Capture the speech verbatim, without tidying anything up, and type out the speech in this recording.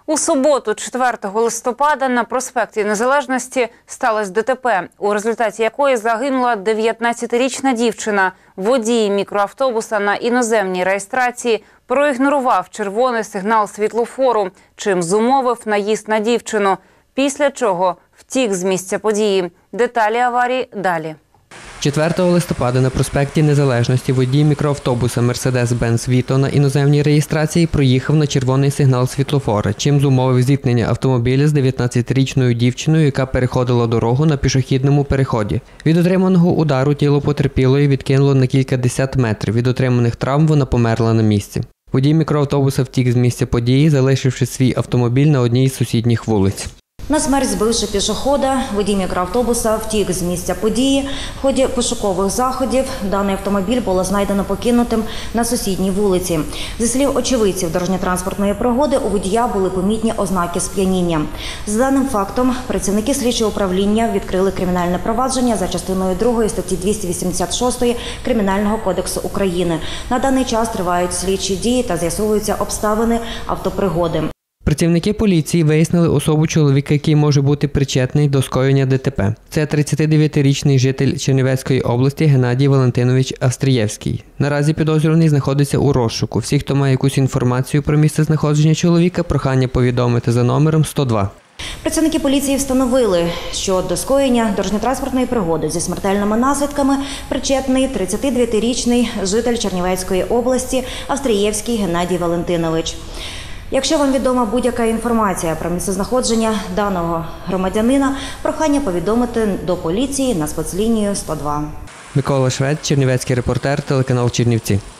У суботу, четвертого листопада, на проспекті Незалежності сталося ДТП, у результаті якої загинула дев'ятнадцятирічна дівчина. Водій мікроавтобуса на іноземній реєстрації проігнорував червоний сигнал світлофору, чим зумовив наїзд на дівчину, після чого втік з місця події. Деталі аварії далі. четвертого листопада на проспекті Незалежності водій мікроавтобуса Мерседес-Бенц Віто на іноземній реєстрації проїхав на червоний сигнал світлофора, чим зумовив зіткнення автомобіля з дев'ятнадцятирічною дівчиною, яка переходила дорогу на пішохідному переході. Від отриманого удару тіло потерпілої відкинуло на кількадесят метрів. Від отриманих травм вона померла на місці. Водій мікроавтобуса втік з місця події, залишивши свій автомобіль на одній із сусідніх вулиць. На смерть збивши пішохода, водій мікроавтобуса втік з місця події. В ході пошукових заходів даний автомобіль було знайдено покинутим на сусідній вулиці. Зі слів очевидців дорожньо-транспортної пригоди, у водія були помітні ознаки сп'яніння. За даним фактом, працівники слідчого управління відкрили кримінальне провадження за частиною другої статті двісті вісімдесят шість Кримінального кодексу України. На даний час тривають слідчі дії та з'ясовуються обставини автопригоди. Працівники поліції вияснили особу чоловіка, який може бути причетний до скоєння ДТП. Це тридцятидев'ятирічний житель Чернівецької області Геннадій Валентинович Австрієвський. Наразі підозрюваний знаходиться у розшуку. Всі, хто має якусь інформацію про місце знаходження чоловіка, прохання повідомити за номером сто два. Працівники поліції встановили, що до скоєння дорожньо-транспортної пригоди зі смертельними наслідками причетний тридцятидев'ятирічний житель Чернівецької області Австрієвський Геннадій Валентинович. Якщо вам відома будь-яка інформація про місцезнаходження даного громадянина, прохання повідомити до поліції на спецлінію сто два. Микола Швець, Чернівецький репортер, телеканал Чернівці.